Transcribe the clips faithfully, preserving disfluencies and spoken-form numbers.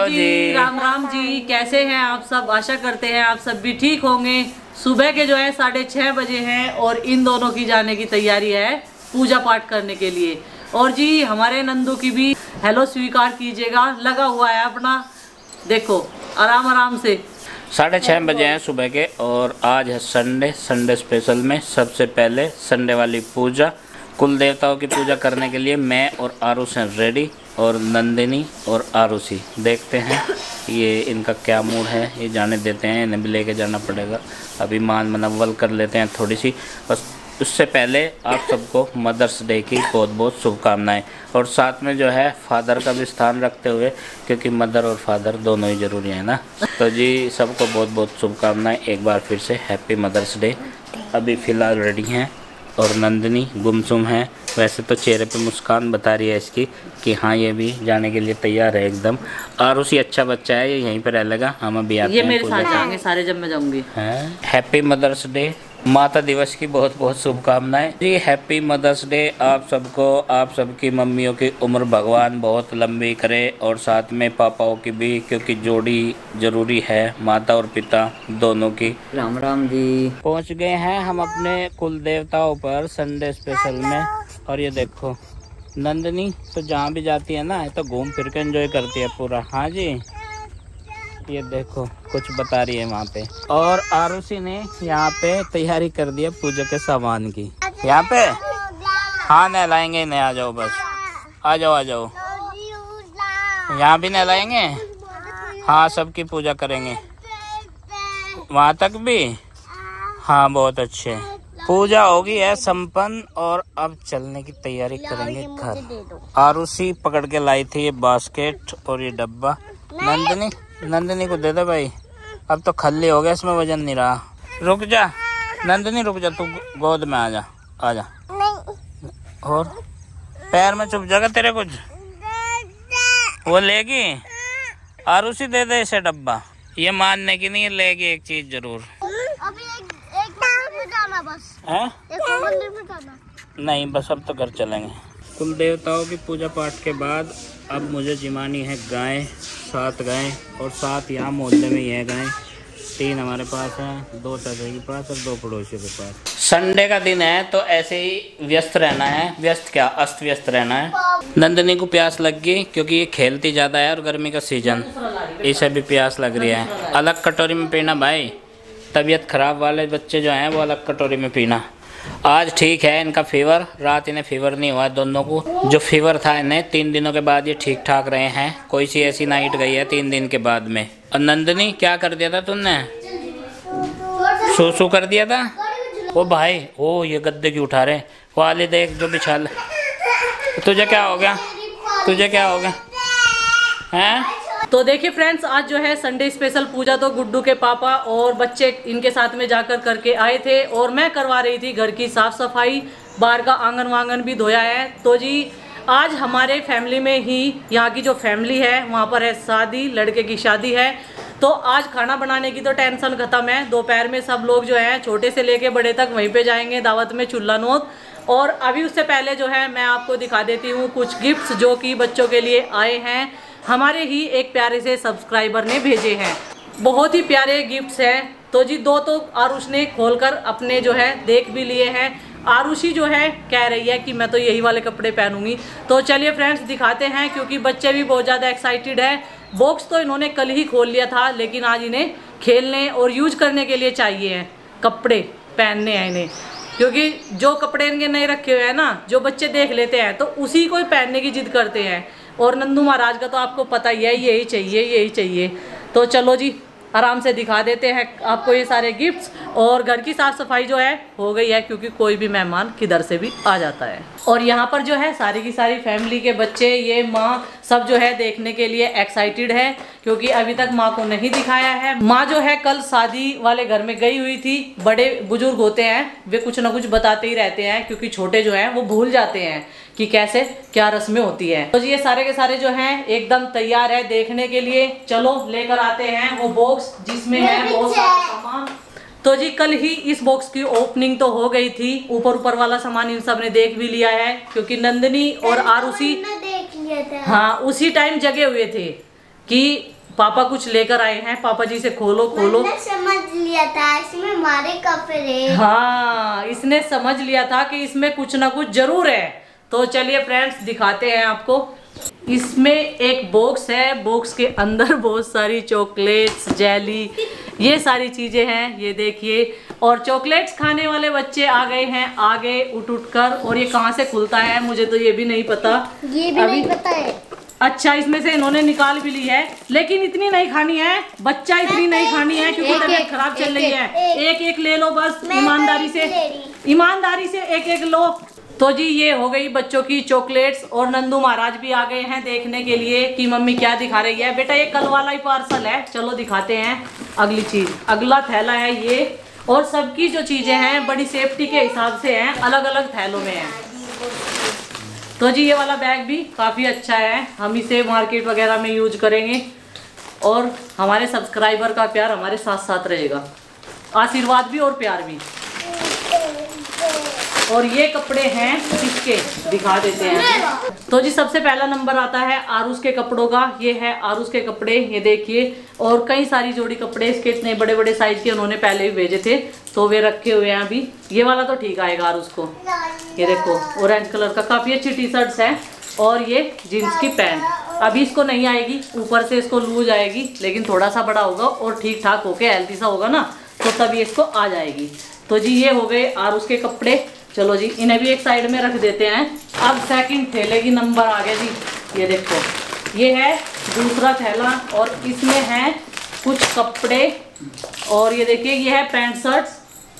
जी, जी राम राम जी, कैसे हैं आप सब। आशा करते हैं आप सब भी ठीक होंगे। सुबह के जो है साढ़े छः बजे हैं और इन दोनों की जाने की तैयारी है पूजा पाठ करने के लिए। और जी हमारे नंदू की भी हेलो स्वीकार कीजिएगा, लगा हुआ है अपना, देखो आराम आराम से। साढ़े छः बजे हैं सुबह के और आज है संडे। संडे स्पेशल में सबसे पहले संडे वाली पूजा, कुल देवताओं की पूजा करने के लिए मैं और आरुष हैं रेडी, और नंदिनी और आरुषी। देखते हैं ये इनका क्या मूड है, ये जाने देते हैं, इन्हें भी लेके जाना पड़ेगा। अभी मान मनव्वल कर लेते हैं थोड़ी सी बस। उससे पहले आप सबको मदर्स डे की बहुत बहुत शुभकामनाएं, और साथ में जो है फादर का भी स्थान रखते हुए, क्योंकि मदर और फादर दोनों ही ज़रूरी है ना। तो जी सबको बहुत बहुत शुभकामनाएं एक बार फिर से, हैप्पी मदर्स डे। अभी फ़िलहाल रेडी हैं और नंदिनी गुमसुम है। वैसे तो चेहरे पे मुस्कान बता रही है इसकी कि हाँ ये भी जाने के लिए तैयार है एकदम। और उसी अच्छा बच्चा है, ये यहीं पर रह लेगा, हम अभी आते हैं। ये मेरे साथ जाएंगे सारे जब मैं जाऊंगी। हैप्पी मदर्स डे, माता दिवस की बहुत बहुत शुभकामनाएं जी। हैप्पी मदर्स डे आप सबको। आप सबकी मम्मियों की उम्र भगवान बहुत लंबी करे, और साथ में पापाओं की भी, क्योंकि जोड़ी जरूरी है, माता और पिता दोनों की। राम राम जी। पहुंच गए हैं हम अपने कुल देवताओं पर संडे स्पेशल में। और ये देखो नंदिनी तो जहाँ भी जाती है ना तो घूम फिर के एंजॉय करती है पूरा। हाँ जी, ये देखो कुछ बता रही है वहाँ पे। और आरुषि ने यहाँ पे तैयारी कर दी है पूजा के सामान की। यहाँ पे हाँ नहलाएंगे, इन्हें आ जाओ बस, आ जाओ आ जाओ। यहाँ भी नहलाएंगे, हाँ सबकी पूजा करेंगे वहाँ तक भी। हाँ बहुत अच्छे, पूजा होगी है संपन्न। और अब चलने की तैयारी करेंगे घर। आरुषि पकड़ के लाई थी ये बास्केट और ये डब्बा। नंदिनी नंदिनी को दे दे भाई, अब तो खल्ली हो गया, इसमें वजन नहीं रहा। रुक जा नंदिनी, रुक जा, तू गोद में आ जा, आ जा। और पैर में चुप जाएगा तेरे कुछ, वो लेगी। आरुषि दे दे इसे डब्बा, ये मानने की नहीं, लेगी एक चीज जरूर। अभी एक, एक मंदिर में जाना बस है? एक मंदिर में जाना नहीं बस अब तो घर चलेंगे। कुल देवताओं की पूजा पाठ के बाद अब मुझे जिमानी है गाय, सात गाय, और सात यहाँ मोहल्ले में ही है गाय। तीन हमारे पास हैं, दो चाचा के पास और दो पड़ोसियों के पास। संडे का दिन है तो ऐसे ही व्यस्त रहना है, व्यस्त क्या अस्त व्यस्त रहना है। नंदिनी को प्यास लग गई क्योंकि ये खेलती ज़्यादा है और गर्मी का सीजन, इसे भी प्यास लग रही है। अलग कटोरी में पीना भाई, तबीयत खराब वाले बच्चे जो हैं वो अलग कटोरी में पीना। आज ठीक है इनका फीवर, रात इन्हें फीवर नहीं हुआ दोनों को। जो फीवर था इन्हें तीन दिनों के बाद ये ठीक ठाक रहे हैं, कोई सी ऐसी नाइट गई है तीन दिन के बाद में। और नंदिनी क्या कर दिया था तुमने, सो सो कर दिया था। ओ भाई ओ ये गद्दे की उठा रहे, वो आले देख जो बिछा। तुझे क्या हो गया, तुझे क्या हो गया हैं? तो देखिए फ्रेंड्स, आज जो है संडे स्पेशल पूजा तो गुड्डू के पापा और बच्चे इनके साथ में जाकर करके आए थे, और मैं करवा रही थी घर की साफ सफाई, बाहर का आंगन वांगन भी धोया है। तो जी आज हमारे फैमिली में ही, यहाँ की जो फैमिली है वहाँ पर है शादी, लड़के की शादी है। तो आज खाना बनाने की तो टेंशन खत्म है। दोपहर में सब लोग जो है छोटे से लेके बड़े तक वहीं पे जाएंगे दावत में, चूल्हा नोत। और अभी उससे पहले जो है मैं आपको दिखा देती हूँ कुछ गिफ्ट्स जो कि बच्चों के लिए आए हैं, हमारे ही एक प्यारे से सब्सक्राइबर ने भेजे हैं। बहुत ही प्यारे गिफ्ट्स हैं। तो जी दो तो आरुष ने खोलकर अपने जो है देख भी लिए हैं। आरुषि जो है कह रही है कि मैं तो यही वाले कपड़े पहनूंगी। तो चलिए फ्रेंड्स दिखाते हैं, क्योंकि बच्चे भी बहुत ज़्यादा एक्साइटेड है। बॉक्स तो इन्होंने कल ही खोल लिया था, लेकिन आज इन्हें खेलने और यूज करने के लिए चाहिए हैं कपड़े, पहनने हैं इन्हें, क्योंकि जो कपड़े इनके नहीं रखे हुए हैं ना, जो बच्चे देख लेते हैं तो उसी को ही पहनने की जिद करते हैं। और नंदू महाराज का तो आपको पता ही है, यही चाहिए यही चाहिए। तो चलो जी आराम से दिखा देते हैं आपको ये सारे गिफ्ट्स। और घर की साफ सफाई जो है हो गई है, क्योंकि कोई भी मेहमान किधर से भी आ जाता है। और यहाँ पर जो है सारी की सारी फैमिली के बच्चे, ये माँ सब जो है देखने के लिए एक्साइटेड है, क्योंकि अभी तक माँ को नहीं दिखाया है। माँ जो है कल शादी वाले घर में गई हुई थी। बड़े बुजुर्ग होते हैं वे कुछ ना कुछ बताते ही रहते हैं, क्योंकि छोटे जो हैं वो भूल जाते हैं कि कैसे क्या रस्में होती है। तो ये सारे के सारे जो हैं एकदम तैयार है देखने के लिए। चलो लेकर आते हैं वो बॉक्स जिसमें है बहुत सारा सामान। तो जी कल ही इस बॉक्स की ओपनिंग तो हो गई थी, ऊपर ऊपर वाला सामान इन सब ने देख भी लिया है, क्योंकि नंदिनी और आरुषि हाँ उसी टाइम जगे हुए थे कि पापा कुछ लेकर आए हैं, पापा जी से खोलो खोलो। मैंने समझ लिया था इसमें हमारे कपड़े। हाँ, इसने समझ लिया था कि इसमें कुछ ना कुछ जरूर है। तो चलिए फ्रेंड्स दिखाते हैं आपको। इसमें एक बॉक्स है, बॉक्स के अंदर बहुत सारी चॉकलेट्स, जेली, ये सारी चीजें हैं, ये देखिए। और चॉकलेट्स खाने वाले बच्चे आ गए हैं आगे उठ उठ कर। और ये कहाँ से खुलता है मुझे तो ये भी नहीं पता, ये भी नहीं पता है। अच्छा, इसमें से इन्होंने निकाल भी ली है, लेकिन इतनी नहीं खानी है बच्चा, इतनी नहीं खानी है क्योंकि तबीयत खराब चल रही है। एक एक ले लो बस, ईमानदारी से, ईमानदारी से एक एक लो। तो जी ये हो गई बच्चों की चॉकलेट्स। और नंदू महाराज भी आ गए हैं देखने के लिए कि मम्मी क्या दिखा रही है। बेटा ये कल वाला ही पार्सल है, चलो दिखाते हैं अगली चीज। अगला थैला है ये, और सबकी जो चीजें हैं बड़ी सेफ्टी के हिसाब से हैं, अलग अलग थैलों में हैं। तो जी ये वाला बैग भी काफ़ी अच्छा है, हम इसे मार्केट वगैरह में यूज करेंगे। और हमारे सब्सक्राइबर का प्यार हमारे साथ साथ रहेगा, आशीर्वाद भी और प्यार भी। और ये कपड़े हैं किसके, दिखा देते हैं। तो जी सबसे पहला नंबर आता है आरुष के कपड़ों का। ये है आरुष के कपड़े, ये देखिए। और कई सारी जोड़ी कपड़े, इसके इतने बड़े बड़े साइज के उन्होंने पहले भी भेजे थे, तो वे रखे हुए हैं अभी। ये वाला तो ठीक आएगा आरुष को। ये देखो ऑरेंज कलर का, काफ़ी अच्छी टी शर्ट्स है। और ये जीन्स की पैंट, अभी इसको नहीं आएगी, ऊपर से इसको लूज आएगी, लेकिन थोड़ा सा बड़ा होगा और ठीक ठाक होके हेल्थी सा होगा ना, तो तभी इसको आ जाएगी। तो जी ये हो गए आरुष के कपड़े। चलो जी इन्हें भी एक साइड में रख देते हैं। अब सेकंड थैले की नंबर आ गया जी। ये देखो, ये है दूसरा थैला, और इसमें है कुछ कपड़े। और ये देखिए ये है पैंट शर्ट्स,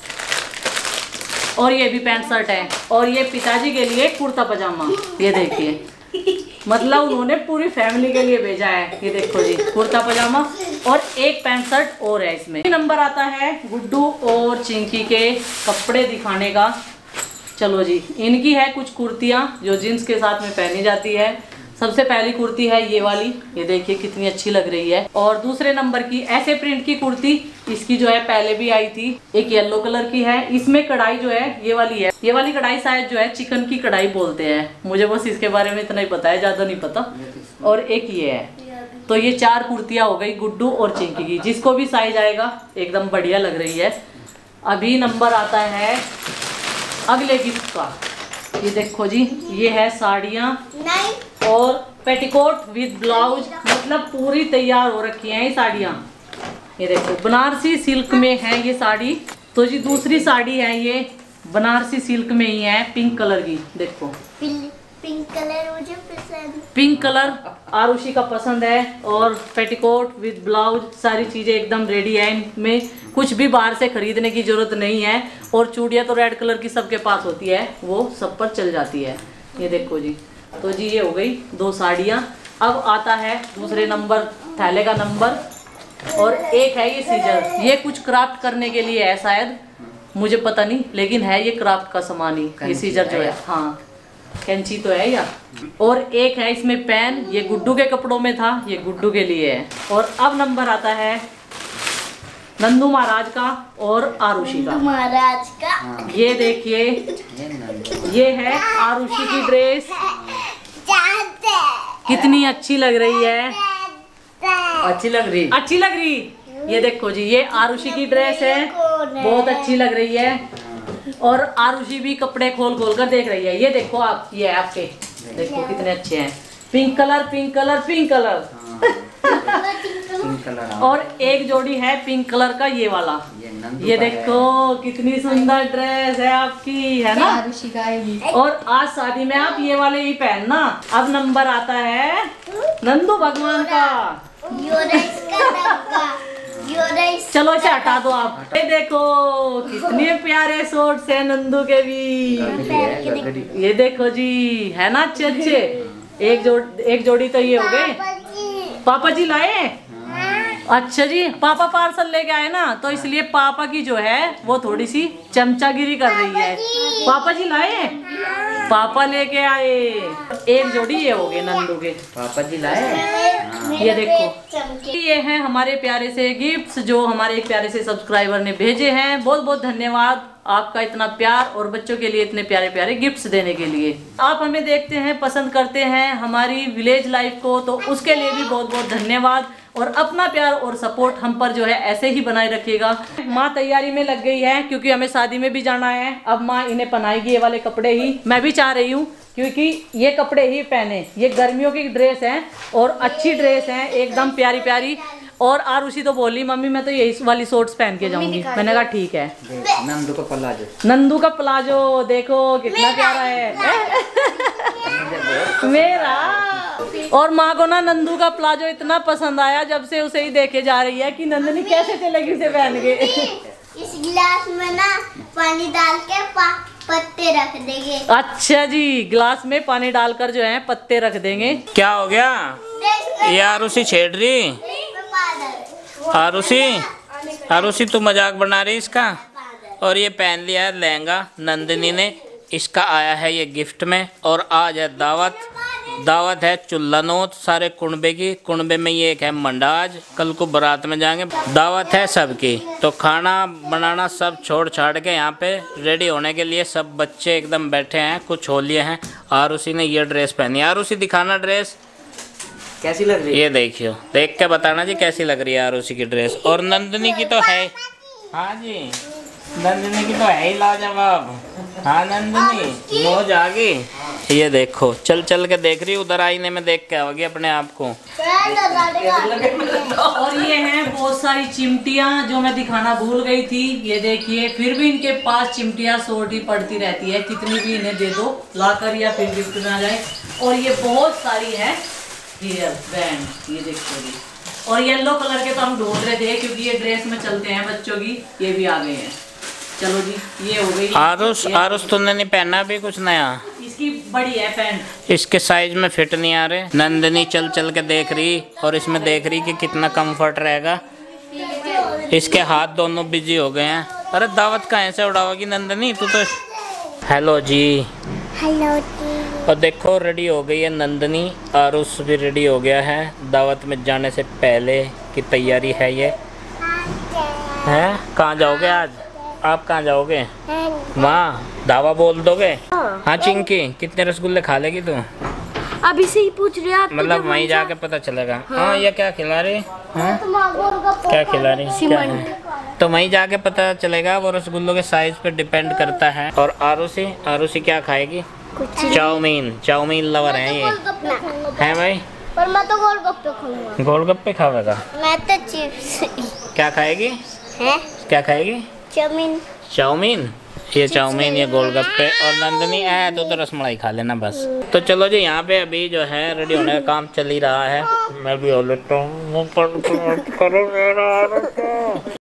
और ये भी पैंट शर्ट है। और ये पिताजी के लिए कुर्ता पजामा, ये देखिए, मतलब उन्होंने पूरी फैमिली के लिए भेजा है। ये देखो जी कुर्ता पजामा, और एक पैंट शर्ट और है इसमें। नंबर आता है गुड्डू और चिंकी के कपड़े दिखाने का। चलो जी इनकी है कुछ कुर्तियाँ जो जीन्स के साथ में पहनी जाती है। सबसे पहली कुर्ती है ये वाली, ये देखिए कितनी अच्छी लग रही है। और दूसरे नंबर की ऐसे प्रिंट की कुर्ती, इसकी जो है पहले भी आई थी, एक येलो कलर की है। इसमें कढ़ाई जो है ये वाली है, ये वाली कढ़ाई शायद जो है चिकन की कढ़ाई बोलते हैं, मुझे बस इसके बारे में इतना ही पता है, ज्यादा नहीं पता। और एक ये है। तो ये चार कुर्तियाँ हो गई गुड्डू और चिंकी की, जिसको भी साइज आएगा एकदम बढ़िया लग रही है। अभी नंबर आता है अगले गिफ्ट का। ये देखो जी ये है साड़ियाँ और पेटीकोट विद ब्लाउज, मतलब पूरी तैयार हो रखी हैं ये साड़ियाँ। ये देखो बनारसी सिल्क में है ये साड़ी। तो जी दूसरी साड़ी है ये बनारसी सिल्क में ही है, पिंक कलर की। देखो पिंक कलर मुझे पसंद, पिंक कलर आरुषि का पसंद है। और पेटीकोट विद ब्लाउज, सारी चीज़ें एकदम रेडी है इनमें, कुछ भी बाहर से खरीदने की जरूरत नहीं है। और चूड़ियाँ तो रेड कलर की सबके पास होती है, वो सब पर चल जाती है। ये देखो जी, तो जी ये हो गई दो साड़ियाँ। अब आता है दूसरे नंबर थैले का नंबर, और एक है ये सीजर। ये कुछ क्राफ्ट करने के लिए है शायद, मुझे पता नहीं, लेकिन है ये क्राफ्ट का सामान ही ये सीजर जो है। हाँ कैंची तो है यार। और एक है इसमें पेन, ये गुड्डू के कपड़ों में था, ये गुड्डू के लिए है। और अब नंबर आता है नंदू महाराज का और आरुषि का। महाराज का ये देखिए ये है आरुषि की ड्रेस, कितनी अच्छी लग रही है। अच्छी लग रही, अच्छी लग रही। ये देखो जी ये आरुषि की ड्रेस है, बहुत अच्छी लग रही है। और आरुषि भी कपड़े खोल खोल कर देख रही है। ये देखो आप, ये आपके देखो कितने अच्छे हैं, pink colour pink colour pink colour. Pink colour. और एक जोड़ी है पिंक कलर का ये वाला, ये, ये देखो कितनी सुंदर ड्रेस है आपकी, है ना आरुषि का। और आज शादी में आप ये वाले ही पहनना। अब नंबर आता है नंदू भगवान का। चलो इसे हटा दो आप। ये देखो कितने प्यारे शॉर्ट्स हैं नंदू के भी। ये देखो जी है ना अच्छे अच्छे। एक जोड़ एक जोड़ी तो ये हो गए। पापा जी लाए? अच्छा जी, पापा पार्सल लेके आए ना, तो इसलिए पापा की जो है वो थोड़ी सी चमचागिरी कर रही है। पापा जी लाए? पापा लेके आए। एक जोड़ी ये हो गए नंदू के। पापा जी लाए। ये देखो ये हैं हमारे प्यारे से गिफ्ट्स जो हमारे एक प्यारे से सब्सक्राइबर ने भेजे हैं। बहुत बहुत धन्यवाद। आपका इतना प्यार और बच्चों के लिए इतने प्यारे प्यारे गिफ्ट्स देने के लिए। आप हमें देखते हैं, पसंद करते हैं हमारी विलेज लाइफ को, तो उसके लिए भी बहुत बहुत धन्यवाद। और अपना प्यार और सपोर्ट हम पर जो है ऐसे ही बनाए रखिएगा। माँ तैयारी में लग गई है क्योंकि हमें शादी में भी जाना है। अब माँ इन्हें पहनाएगी ये वाले कपड़े ही। मैं भी चाह रही हूँ क्योंकि ये कपड़े ही पहने, ये गर्मियों की ड्रेस है और अच्छी ड्रेस है, एकदम प्यारी प्यारी। और आरुषि तो बोली मम्मी मैं तो यही वाली शॉर्ट्स पहन के जाऊंगी। मैंने कहा ठीक है। नंदू का प्लाजो, नंदू का प्लाजो देखो कितना प्यारा है मेरा। और माँ को ना नंदू का प्लाजो इतना पसंद आया, जब से उसे ही देखे जा रही है कि नंदनी कैसे चलेगी इसे पहन के। इस गिलास में ना पानी डाल के पा, पत्ते रख देंगे। अच्छा जी, गिलास में पानी डालकर जो है पत्ते रख देंगे। क्या हो गया ये आरुषि छेड़ रही? आरुषि आरुषि तू मजाक बना रही इसका। और ये पहन लिया है लहंगा नंदिनी ने, इसका आया है ये गिफ्ट में। और आज है दावत, दावत है चुल्ला नोत सारे कुनबे की। कुनबे में ये एक है मंडाज, कल को बारात में जाएंगे। दावत है सबकी, तो खाना बनाना सब छोड़ छाड़ के यहाँ पे रेडी होने के लिए सब बच्चे एकदम बैठे हैं, कुछ हो लिए हैं। आरुषि ने ये ड्रेस पहनी। आरुषि दिखाना ड्रेस कैसी लग रही है? ये देखियो, देख के बताना जी कैसी लग रही है आरुषि की ड्रेस। और नंदिनी की तो है, हाँ जी नंदिनी की तो है ही लाजवाब। हाँ नंदिनी मौज आ गई। ये देखो चल चल के देख रही, उधर आईने में देख के आओगी अपने आप को। और ये हैं बहुत सारी चिमटियाँ जो मैं दिखाना भूल गई थी। ये देखिए, फिर भी इनके पास चिमटियाँ सोटी पड़ती रहती है, कितनी भी इन्हें दे दो लाकर या फिर गिफ्ट में आ जाए। और ये बहुत सारी है हेयर बैंड, ये देखो। और येलो कलर के तो हम ढूंढ रहे थे क्योंकि ये ड्रेस में चलते हैं बच्चों की, ये भी आ गए हैं। चलो जी, ये हो गई आरुष। आरुष तुमने नहीं पहना भी कुछ नया? इसकी बड़ी है पैंट, इसके साइज में फिट नहीं आ रहे। नंदिनी चल चल के देख रही और इसमें देख रही कि कितना कंफर्ट रहेगा। इसके हाथ दोनों बिजी हो गए हैं। अरे दावत कहाँ से उड़ाओगी नंदिनी तू तो। हेलो जी, हेलो जी। और देखो रेडी हो गई है नंदिनी, आरुष भी रेडी हो गया है। दावत में जाने से पहले की तैयारी है ये। हैं कहाँ जाओगे आज? आप कहाँ जाओगे? वहाँ धावा बोल दोगे? हाँ चिंकी, कितने रसगुल्ले खा लेगी तू? अभी से ही पूछ रहे आप, मतलब वहीं जाके पता चलेगा। हाँ ये क्या खिला रही? हाँ क्या खिला रही? क्या है? तो वहीं जाके पता चलेगा, वो रसगुल्लों के साइज पे डिपेंड करता है। और आरुषि, आरुषि क्या खाएगी? चाउमीन, चाउमीन लवर है ये, है भाई? पर मैं तो गोलगप्पे खाऊंगा। गोलगप्पे खाएगा? मैं तो चिप्स। क्या खाएगी? है? क्या खाएगी? चाउमीन। चाउमीन, ये चाउमीन ये गोलगप्पे। और नंदिनी है तो, तो रसमलाई खा लेना बस। तो चलो जी, यहाँ पे अभी जो है रेडी होने का काम चल ही रहा है। मैं भी हो लेता हूँ।